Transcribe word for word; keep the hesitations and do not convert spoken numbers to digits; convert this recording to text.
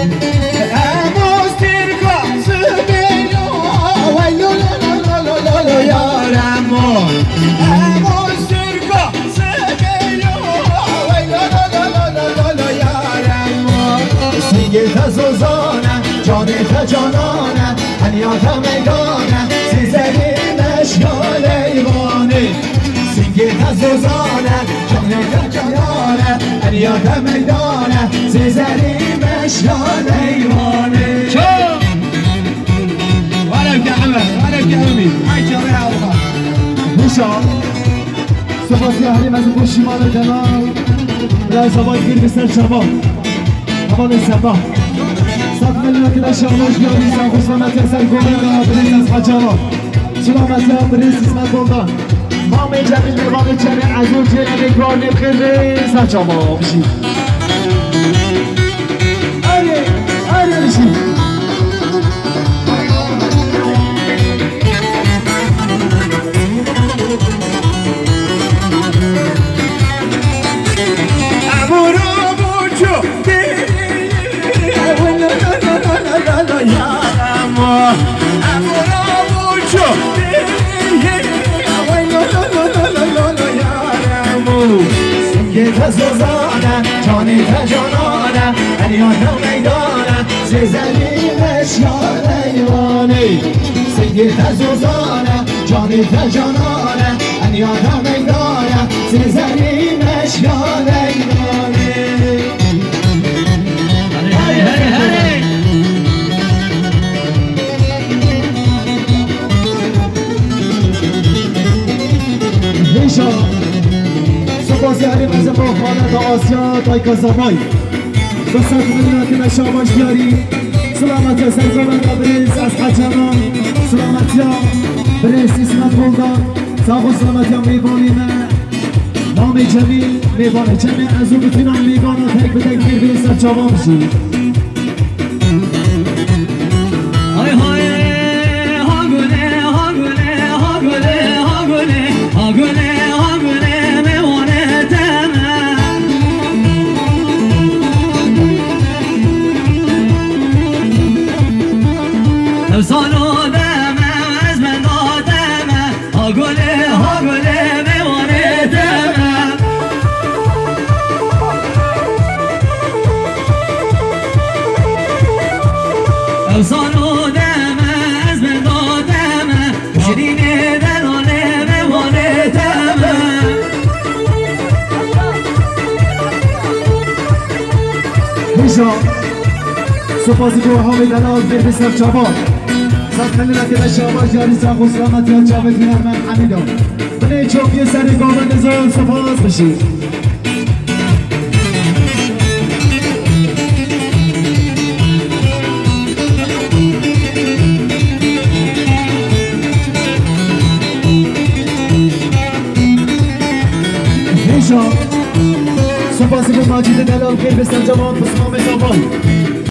زوزانه جانت جانانه هنیات میدانه سیزری مشیال ایوانه سینگیت زوزانه جانت جانانه هنیات میدانه سیزری مشیال ایوانه شو ولك يا عمر ولك يا امي هاي جاري عوضها نشا سپاسی اهلیم از اون شمال دلال برای زبان گیر بسر شباب همان سبا صد ملیون کلا شامش بیاری سن خسلامتی اثر گومنگا بریز از خجارا سلامتی ها بریز اسمت بلدان مامی جمیل میوان جمیل عزور جیل نگار نبخیر ریز هجاما بشید آره آره بشید زوزانه جانی تجانانه هنیات میدانه زیزنی مشیال ایوانه سیگیت زوزانه جانی تجانانه هنیات میدانه زیزنی مشیال ایوانه هری هری هری نیشا سپاسی هریم از باخانه تا آسیا تای کازامای دوستان میدونم که نشاباش بیاری سلامتی ها سرگاون تا بریز از حجمان سلامتی ها بریز اسمت بلدان ساق و سلامتی ها میبانیم نام جمیل میبانه جمیل از او بتونم میبانه تک به تک بیر بیر سر چاوان بشید های های ها گله ها گله ها گله ها گله ها گله سالو دمه از من دادمه ها گله ها گله میوانه دمه سالو دمه از من دادمه شیرین دلانه میوانه دمه نیشا سپاسی که حامی دلال بیر بسر چابان صد ملیون که نشاباش یاری ساق و سلامتی ها جاوید هنرمند حمیدان بله چوبی سر گاون نزال سپاس بشید نیشا سپاسی که ماجید دلال بیر بسر جوان بسمام زبان